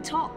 top.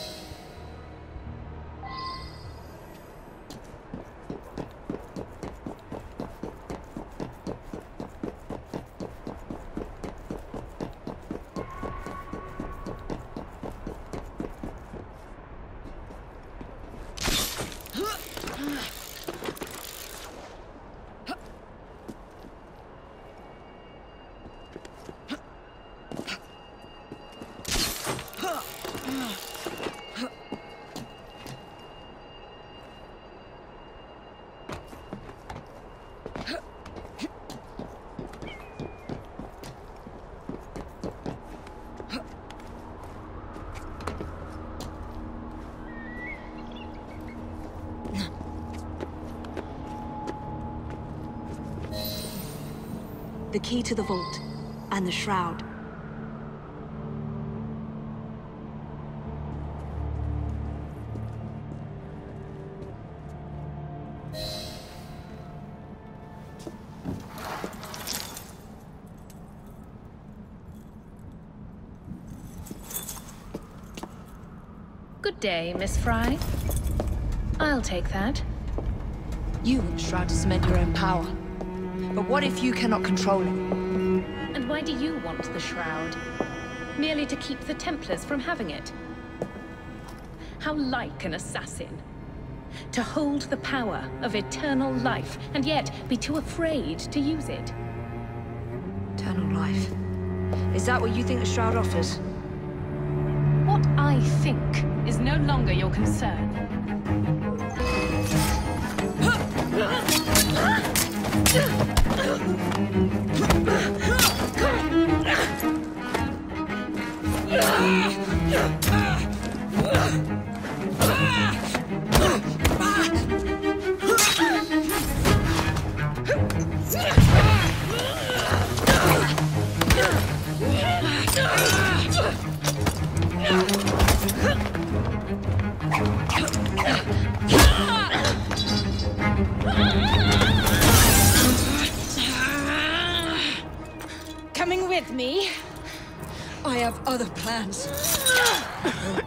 The key to the vault, and the shroud. Good day, Miss Fry. I'll take that. You want the shroud to cement your own power. But what if you cannot control it? And why do you want the shroud? Merely to keep the Templars from having it? How like an assassin. To hold the power of eternal life, and yet be too afraid to use it. Eternal life. Is that what you think the shroud offers? What I think is no longer your concern. Coming with me? I have other plans.